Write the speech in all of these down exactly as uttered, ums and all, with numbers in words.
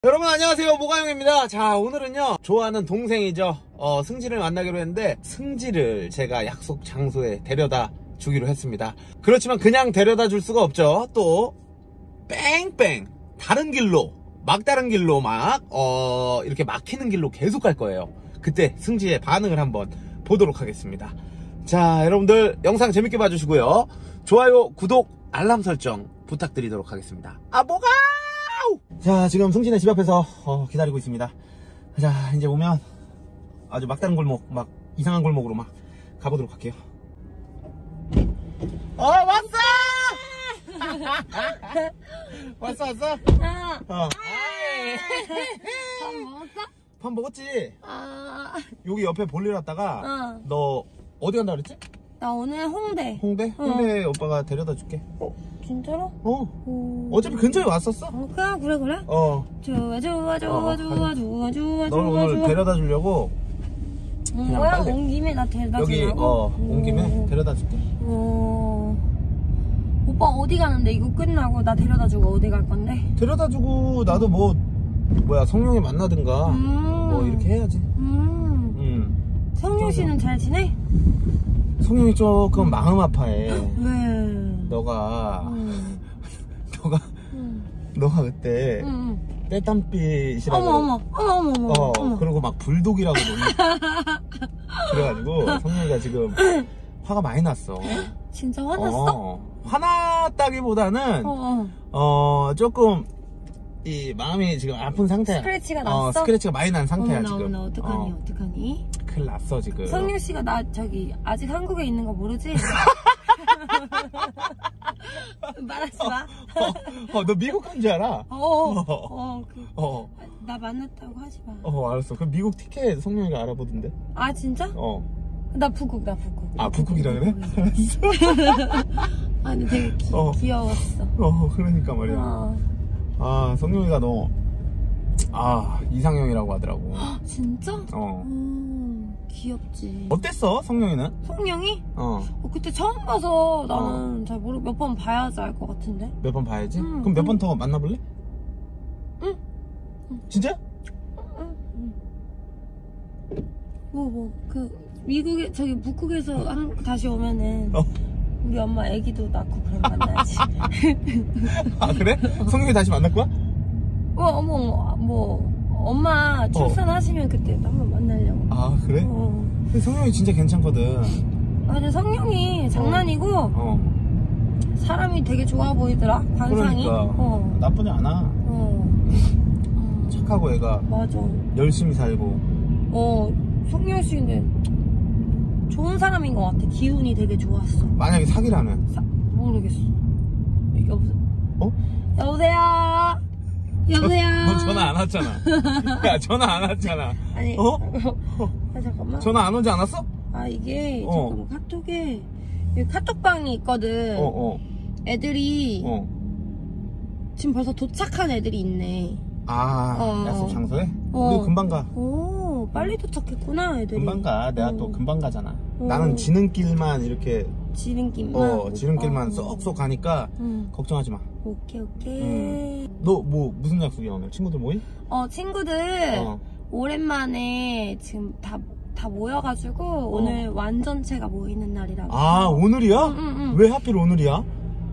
여러분 안녕하세요, 모가영입니다. 자, 오늘은요 좋아하는 동생이죠, 어, 승지를 만나기로 했는데 승지를 제가 약속 장소에 데려다 주기로 했습니다. 그렇지만 그냥 데려다 줄 수가 없죠. 또 뺑뺑 다른 길로, 막다른 길로 막 어, 이렇게 막히는 길로 계속 갈 거예요. 그때 승지의 반응을 한번 보도록 하겠습니다. 자, 여러분들 영상 재밌게 봐주시고요, 좋아요, 구독, 알람 설정 부탁드리도록 하겠습니다. 아, 뭐가? 자, 지금 승진의 집 앞에서 어, 기다리고 있습니다. 자, 이제 오면 아주 막다른 골목, 막 이상한 골목으로 막 가보도록 할게요. 어, 왔어! 왔어, 왔어? 어. 어. 밥 먹었어? 밥 먹었지? 아. 여기 옆에 볼일 왔다가 어. 너 어디 간다 그랬지? 나 오늘 홍대. 홍대? 어. 홍대 오빠가 데려다 줄게. 어, 진짜로? 어. 오. 어차피 근처에 왔었어? 어, 그래, 그래, 그래? 어. 좋아, 좋아, 좋아, 어, 좋아, 좋아, 좋아, 널 좋아, 오늘 좋아. 데려다 주려고 응, 그냥 뭐야, 빨리. 온 김에 나 데려다 여기 주려고? 어, 온 김에 오. 데려다 줄게. 오. 오빠 어디 가는데? 이거 끝나고 나 데려다 주고 어디 갈 건데? 데려다 주고 나도 뭐 뭐야 성룡이 만나든가 음. 뭐 이렇게 해야지. 음. 음. 성룡 씨는 잘 지내? 성룡이 조금 마음 아파해. 왜? 너가 음. 너가 음. 너가 그때 응, 떼땀빛이라고. 어머, 어머, 어머, 어머, 어머. 어, 어머. 그리고 막 불독이라고 놀리. 그래가지고 성룡이가 지금 화가 많이 났어. 진짜 화났어? 어, 화났다기보다는 어, 어. 어 조금 이 마음이 지금 아픈 상태야. 스크래치가 어, 났어? 스크래치가 많이 난 상태야. 어머나, 지금. 어머나, 어떡하니, 어, 어떡하니? 큰일 났어 지금. 성룡 씨가 나 저기 아직 한국에 있는 거 모르지? 말하지 마. 어, 어, 너 미국 간 줄 알아? 어, 어, 어, 그, 어, 나 만났다고 하지 마. 어, 알았어. 그럼 미국 티켓 성룡이가 알아보던데. 아, 진짜? 어. 나 북극, 나 북극. 아, 북극이라 그래? 아니, 되게 기, 어. 귀여웠어. 어, 그러니까 말이야. 어. 아, 성룡이가 너, 아, 이상형이라고 하더라고. 진짜? 어. 음, 귀엽지. 어땠어, 성룡이는? 성룡이? 어. 어, 그때 처음 봐서 나는 잘 모르, 몇 번 봐야지 알 것 같은데? 몇 번 봐야지? 응, 그럼 몇 응. 번 더 만나볼래? 응. 진짜? 응, 응. 뭐, 뭐, 그, 미국에, 저기, 북극에서 한, 다시 오면은, 어. 우리 엄마 애기도 낳고 그럼 만나야지. 아, 그래? 성룡이 다시 만날 거야? 어, 어머, 어머, 뭐, 엄마 출산하시면 그때 한번 만나려고. 아, 그래? 어. 근데 성룡이 진짜 괜찮거든. 아, 근데 성룡이 장난이고, 어. 사람이 되게 좋아 보이더라, 관상이. 그러니까. 어. 나쁘지 않아. 어. 음, 착하고 애가 맞아. 열심히 살고. 어, 성룡 씨 근데 좋은 사람인 것 같아. 기운이 되게 좋았어. 만약에 사귀라면. 사, 모르겠어. 여보, 어? 여보세요? 여보세요? 너 전화 안 왔잖아. 야, 전화 안 왔잖아. 아니, 어? 아, 잠깐만. 전화 안 오지 않았어? 아, 이게, 어. 잠깐만, 카톡에, 여기 카톡방이 있거든. 어, 어. 애들이, 어. 지금 벌써 도착한 애들이 있네. 아, 어. 약속 장소에? 어. 우리 금방 가. 오, 빨리 도착했구나, 애들이. 금방 가. 내가 어. 또 금방 가잖아. 어. 나는 지름길만 이렇게, 지름길만? 어, 지름길만 어. 쏙쏙 가니까 응. 걱정하지 마. 오케이, 오케이. 응. 너 뭐, 무슨 약속이야, 오늘? 친구들 모임? 어, 친구들, 어. 오랜만에 지금 다, 다 모여가지고, 오늘 완전체가 모이는 날이라고. 아, 오늘이야? 응, 응, 응. 왜 하필 오늘이야?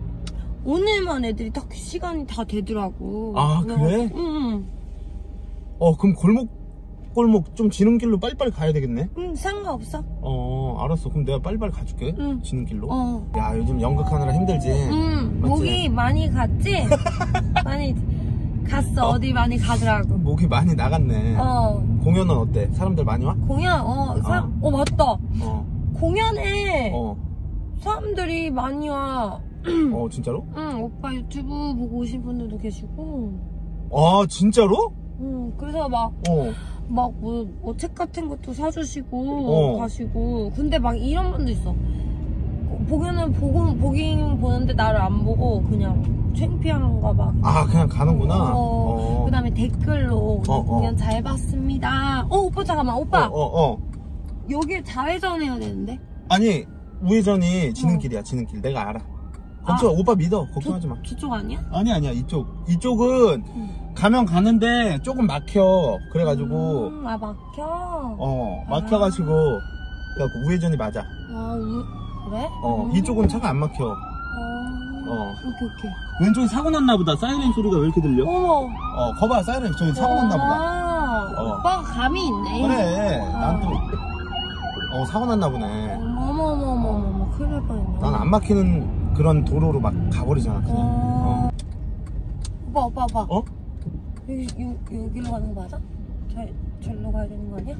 오늘만 애들이 딱 시간이 다 되더라고. 아, 그래? 응, 응. 어, 그럼 골목, 골목 좀 지름길로 빨리빨리 가야 되겠네? 응, 상관없어. 어, 알았어. 그럼 내가 빨리빨리 가줄게. 응. 지름길로. 어. 야, 요즘 연극하느라 힘들지? 응, 맞지? 목이 많이 갔지? 많이 갔어. 어? 어? 디 많이 가더라고. 목이 많이 나갔네. 어. 공연은 어때? 사람들 많이 와? 공연, 어, 사, 어. 어, 맞다. 어. 공연에 어. 사람들이 많이 와. 어, 진짜로? 응, 오빠 유튜브 보고 오신 분들도 계시고. 아, 진짜로? 응, 그래서 막, 어. 막, 뭐, 뭐, 책 같은 것도 사주시고, 어. 가시고. 근데 막 이런 분도 있어. 보기는, 보고, 보긴 보는데 나를 안 보고, 그냥, 창피한가 막. 아, 그냥 가는구나. 어. 어. 그 다음에 댓글로, 어, 어. 공연 잘 봤습니다. 어, 오빠, 잠깐만, 오빠. 어, 어, 어. 여길 좌회전 해야 되는데? 아니, 우회전이 지는 길이야, 지는 길. 내가 알아. 걱정, 아. 오빠 믿어. 걱정하지 마. 저쪽 아니야? 아니, 아니야. 이쪽. 이쪽은 응. 가면 가는데 조금 막혀. 그래가지고, 음, 아 막혀? 어, 막혀가지고, 그래갖고 우회전이 맞아. 아 우... 그래? 어, 음. 이쪽은 차가 안 막혀. 어... 어. 오케이 오케이. 왼쪽에 사고 났나 보다. 사이렌 소리가 왜 이렇게 들려? 어머. 어, 거봐. 사이렌 저기 사고 났나 보다. 아, 어. 오빠가 감이 있네. 그래. 난 또, 어, 사고 났나 보네. 어머머머머머 큰일 날 뻔했네. 난 안 막히는 그런 도로로 막 가버리잖아, 그냥. 어... 어. 오빠 오빠 오빠. 어? 여기 요, 여기로 가는 거 맞아? 저, 저기로 가야 되는 거 아니야?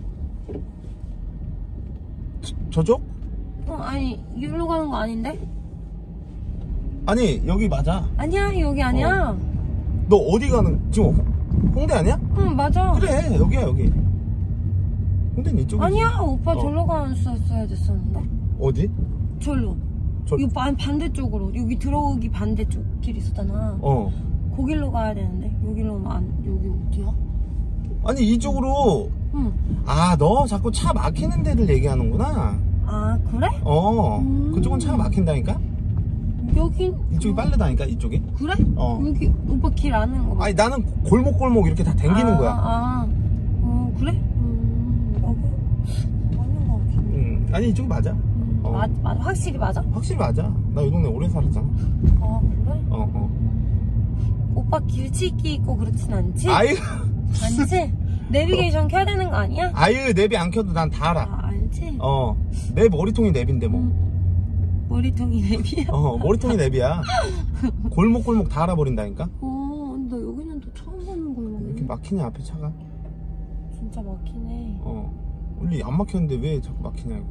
저, 저쪽? 어 아니 여기로 가는 거 아닌데? 아니, 여기 맞아. 아니야 여기 아니야. 너 어디 가는, 지금 홍대 아니야? 응 맞아. 그래, 여기야, 여기. 홍대는 이쪽이지. 아니야 오빠 어. 절로 갔어야 됐었는데. 어디? 절로. 저- 이 반, 반대쪽으로 여기 들어오기 반대쪽 길 있었잖아. 어. 거길로 가야 되는데 여기로 오면 안 여기 어디야? 아니, 이쪽으로. 응. 아, 너 자꾸 차 막히는 데를 얘기하는구나. 아 그래? 어. 음. 그쪽은 차가 막힌다니까? 여긴 이쪽이 빠르다니까, 이쪽이? 그래? 어. 여기 오빠 길 아는 거 봐. 아니, 나는 골목골목 이렇게 다 댕기는 아, 거야. 아, 어 그래? 음, 여기 아닌 거 같아. 음, 아니, 이쪽이 맞아. 음, 어. 맞, 맞, 확실히 맞아? 확실히 맞아. 나 이 동네 오래 살았잖아. 아 그래? 어, 어. 오빠 길치기 있고 그렇진 않지? 아유, 아니지? 내비게이션 켜야 되는 거 아니야? 아유, 냅이 안 켜도 난 다 알아. 아 알지? 어. 내 머리통이 냅인데, 뭐. 음, 머리통이 내비야? 어, 머리통이 냅이야. 골목골목 다 알아버린다니까? 어, 나 여기는 또 처음 보는 왜 거야. 이렇게 막히냐, 앞에 차가? 진짜 막히네. 어. 원래 안 막혔는데 왜 자꾸 막히냐고.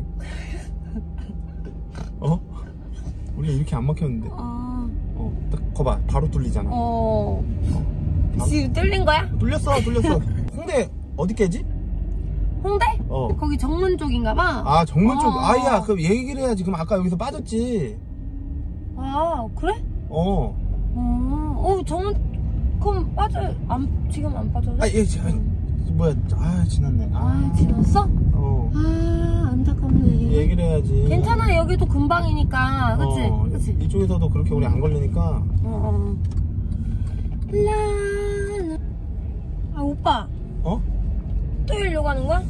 어? 원래 이렇게 안 막혔는데. 아, 어, 딱 거봐. 바로 뚫리잖아. 어. 어. 지금 뚫린 거야? 뚫렸어, 뚫렸어. 홍대 어디 깨지? 홍대? 어. 거기 정문 쪽인가 봐. 아, 정문 쪽. 어. 아야, 그럼 얘기를 해야지. 그럼 아까 여기서 빠졌지. 아, 그래? 어. 어, 어 정문, 그럼 빠져, 안, 지금 안 빠져요? 아, 얘, 지- 뭐야. 아, 지났네. 아, 아, 지났어? 어. 아, 안타깝네. 얘기를 해야지. 괜찮아, 여기도 금방이니까. 그치? 어, 그치? 이쪽에서도 그렇게 오래 안 걸리니까. 어, 어. 라, 라. 아, 오빠. 어? 또 여기로 가는 거야?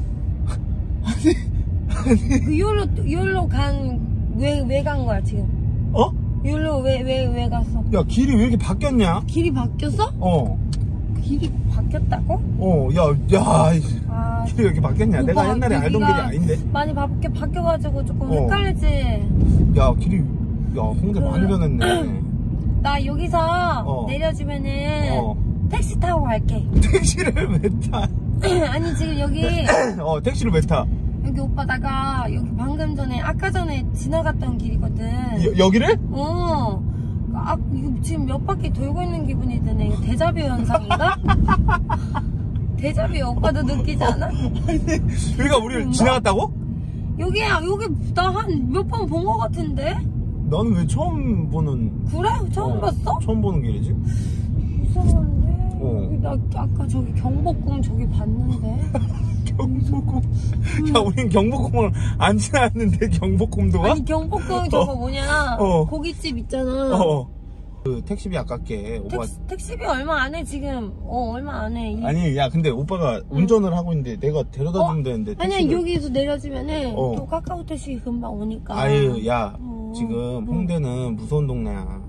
그 여기로, 여기로 간, 왜, 왜 간 거야, 지금? 어? 여기로 왜, 왜, 왜 갔어? 야, 길이 왜 이렇게 바뀌었냐? 길이 바뀌었어? 어. 길이 바뀌었다고? 어, 야, 야, 이 아, 길이 왜 이렇게 바뀌었냐? 오빠, 내가 옛날에 알던 길이 여기가 아닌데. 많이 바뀌, 바뀌어가지고 조금 어. 헷갈리지? 야, 길이, 야, 홍대 많이 변했네. 나 여기서 어. 내려주면은 어. 택시 타고 갈게. 택시를 왜 타? 아니, 지금 여기, 어, 택시를 왜 타? 여기 오빠 나가 여기 방금 전에, 아까 전에 지나갔던 길이거든. 여, 여기를? 어. 아, 이거 지금 몇 바퀴 돌고 있는 기분이 드네. 이거 데자뷰 현상인가? 데자뷰 오빠도 느끼지 않아? 여기가 우리를 뭔가? 지나갔다고? 여기야, 여기 나 한 몇 번 본 것 같은데? 나는 왜 처음 보는. 그래? 처음 어, 봤어? 처음 보는 길이지? 이상한데? 어. 여기 나 아까 저기 경복궁 저기 봤는데? 경복궁. 야, 우린 경복궁을 안 지나갔는데 경복궁도 가? 아니 경복궁 저거 어. 뭐냐? 어. 고깃집 있잖아. 어. 그 택시비 아깝게 오빠. 택시, 택시비 얼마 안 해 지금. 어 얼마 안 해. 이- 아니, 야, 근데 오빠가 운전을 하고 있는데 내가 데려다 주면 되는데. 아니야 택시를- 여기서 내려주면은 어. 또 카카오 택시 금방 오니까. 아유, 야, 어. 지금 홍대는 무서운 동네야.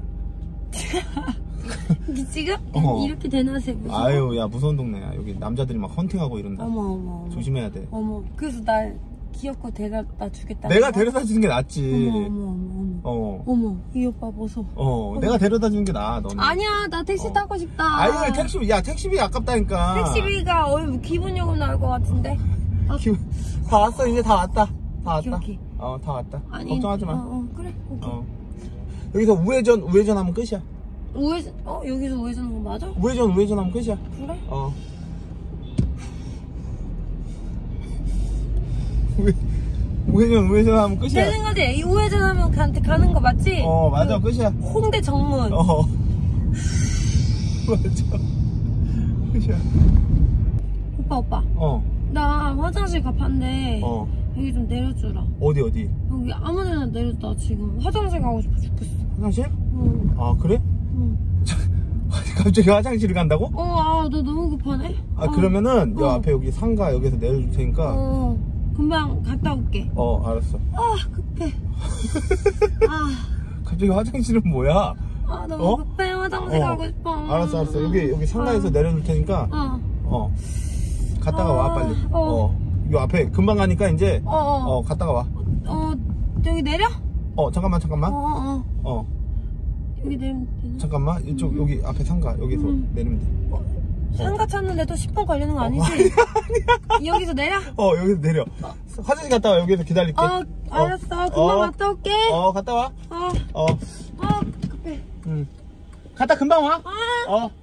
지금 어. 이렇게 대낮에 무슨? 아유, 야, 무서운 동네야. 여기 남자들이 막 헌팅하고 이런다. 어머 어머 어머. 조심해야 돼. 어머. 그래서 날 귀엽고 데려다 주겠다. 내가 데려다 주는 게 낫지. 어머 어머 어머 어머. 어. 어머 이 오빠 보소. 어, 내가 데려다 주는 게 나아, 너는. 아니야 나 택시 어. 타고 싶다. 아유, 택시비, 야, 택시비 아깝다니까. 택시비가 얼 기본요금 나올 것 같은데. 아, 기- 다 왔어, 이제 다 왔다. 다 왔다. 오케이, 오케이. 어, 다 왔다. 아니, 걱정하지 마. 어, 어, 그래 오케이. 어. 여기서 우회전, 우회전 하면 끝이야. 우회전 어 여기서 우회전한 거 맞아? 우회전, 우회전 하면 끝이야. 그래? 어. 우회, 우회전, 우회전 하면 끝이야. 내 생각에 이 우회전하면 가, 가는 거 맞지? 어, 맞아, 그 끝이야. 홍대 정문. 어. 맞아. 끝이야. 오빠 오빠. 어, 나 화장실 갑한데 어. 여기 좀 내려주라. 어디, 어디? 여기 아무데나 내려줘. 나 지금 화장실 가고 싶어 죽겠어. 화장실? 응. 아 그래? 응. 갑자기 화장실 간다고? 어, 아, 너 너무 급하네? 아 어. 그러면은 여 어. 앞에 여기 상가 여기서 내려줄 테니까 어, 금방 갔다 올게. 어 알았어. 아, 급해. 아, 갑자기 화장실은 뭐야? 아 너무 어? 급해. 화장실 어. 가고 싶어. 알았어 알았어. 여기 여기 상가에서 어. 내려줄 테니까 어, 어 갔다가 아, 와 빨리. 어. 어. 요 앞에 금방 가니까 이제 어, 어, 어 갔다가 와. 어, 여기 내려? 어 잠깐만 어, 잠깐만. 어, 어. 어 여기 내리면 되나? 잠깐만 이쪽 여기 앞에 상가 여기서 음. 내리면 돼. 상가 찾는데도 십 분 걸리는 거 아니지? 여기서 내려? 어 여기서 내려. 화장실 갔다 와. 여기서 기다릴게. 어, 알았어. 금방 어. 갔다 올게. 어 갔다 와. 어, 어. 어, 급해. 응. 갔다 금방 와. 아, 어.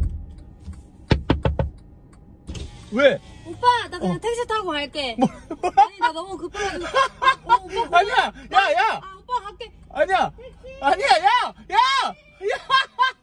왜? 오빠, 나 그냥 어. 택시 타고 갈게. 뭐, 아니, 나 너무 급해가지고. 어, 오빠, 그냥- 아니야. 야, 야. 아, 오빠 갈게. 아니야. 아니야. 야. 야. 야.